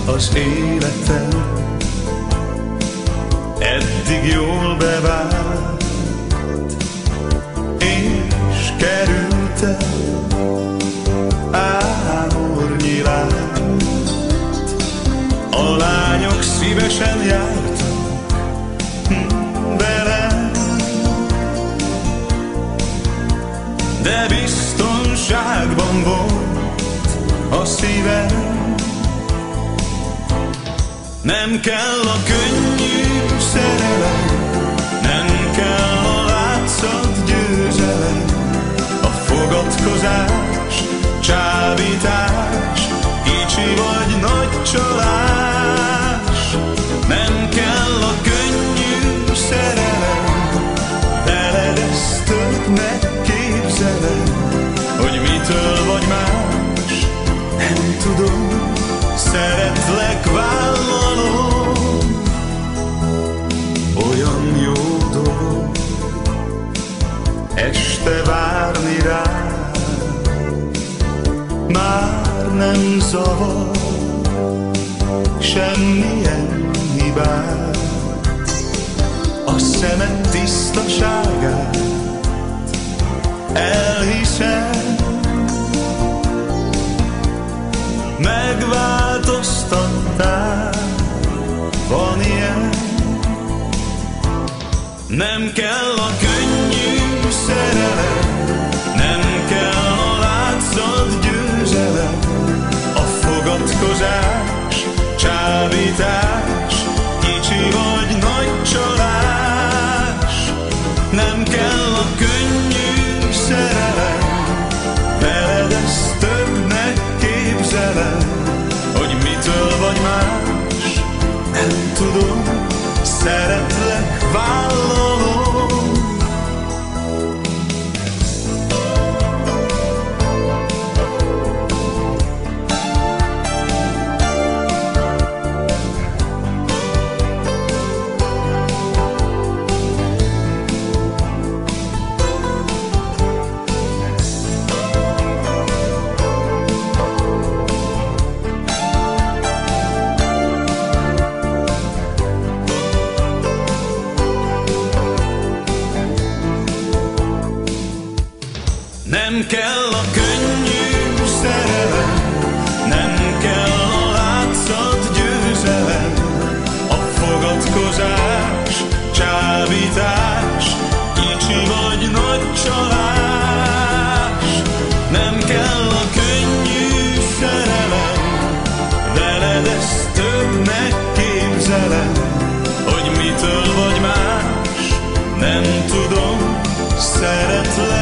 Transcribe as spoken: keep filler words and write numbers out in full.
az életem, eddig jól bevált, és kerültem ámornyi lát. A lányok szívesen jártak velem, de biztonságban volt a szívem. Nem kell a könnyű szerelem, nem kell a látszat győzelem, a fogadkozás, csábítás, kicsi vagy nagy csalás. Nem kell a könnyű szerelem, veled ezt többnek képzelem, hogy mitől vagy más, nem tudom, szeretlek, vállalom. Olyan jó dolog este várni rád, már nem zavar semmilyen hibát. A szemed tisztaságát elhiszem, megváltoztattál, van ilyen. Nem kell a könnyű szerelem, nem kell a látszat győzelem, a fogadkozás, csábítás, kicsi vagy nagy csalás. Nem kell a könnyű szerelem, veled ezt többnek képzelem, hogy mitől vagy más, nem tudom, szeretlek, vállalom. Nem kell a könnyű szerelem, nem kell a látszat győzelem, a fogadkozás, csábítás, kicsi vagy nagy csalás. Nem kell a könnyű szerelem, veled ezt többnek képzelem, hogy mitől vagy más, nem tudom, szeretlek.